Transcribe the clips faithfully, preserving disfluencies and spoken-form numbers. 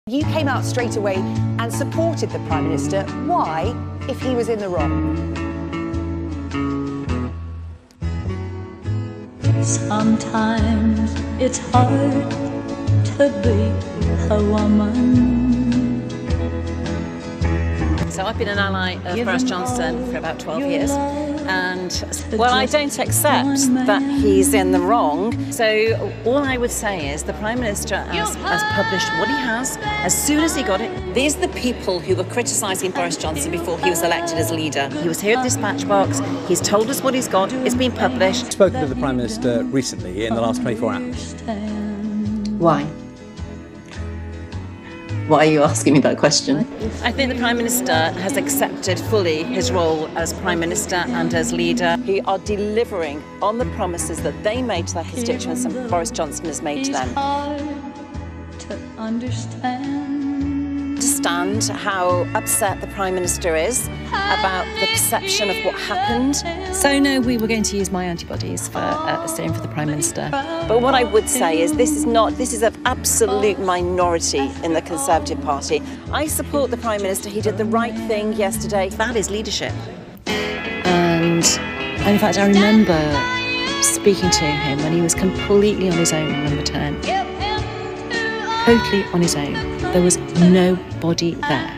You came out straight away and supported the Prime Minister. Why, if he was in the wrong? Sometimes it's hard to be a woman. So I've been an ally of Boris Johnson for about twelve years, and well, I don't accept that he's in the wrong. So all I would say is the Prime Minister has, has published what he has as soon as he got it. These are the people who were criticising Boris Johnson before he was elected as leader. He was here at Dispatch Box, he's told us what he's got, it's been published. I've spoken to the Prime Minister recently in the last twenty-four hours. Why? Why are you asking me that question? I think the Prime Minister has accepted fully his role as Prime Minister and as leader. He are delivering on the promises that they made to their constituents and Boris Johnson has made to them. It's hard to understand. Understand how upset the Prime Minister is about the perception of what happened. So no, we were going to use my antibodies for uh, staying for the Prime Minister. But what I would say is this is not, this is an absolute minority in the Conservative Party. I support the Prime Minister. He did the right thing yesterday. That is leadership. And, and in fact, I remember speaking to him when he was completely on his own on number ten. Totally on his own. There was nobody there.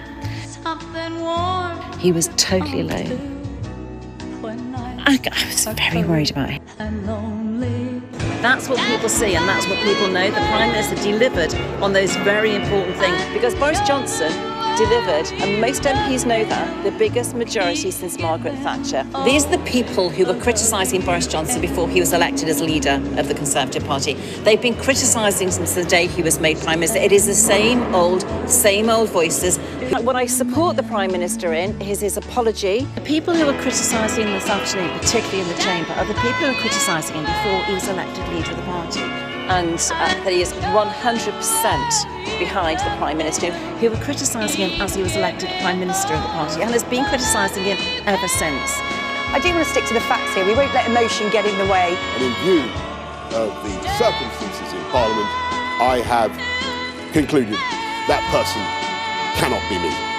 He was totally alone. I, I was very worried about him. That's what people see and that's what people know. The Prime Minister delivered on those very important things because Boris Johnson delivered, and most M Ps know that, the biggest majority since Margaret Thatcher. These are the people who were criticising Boris Johnson before he was elected as leader of the Conservative Party. They've been criticising since the day he was made Prime Minister. It is the same old, same old voices. What I support the Prime Minister in is his apology. The people who are criticising him this afternoon, particularly in the Chamber, are the people who were criticising him before he was elected leader of the party. And uh, that he is one hundred percent behind the Prime Minister, who were criticising him as he was elected Prime Minister of the party and has been criticising him ever since. I do want to stick to the facts here. We won't let emotion get in the way. And in view of the circumstances in Parliament, I have concluded that person cannot be me.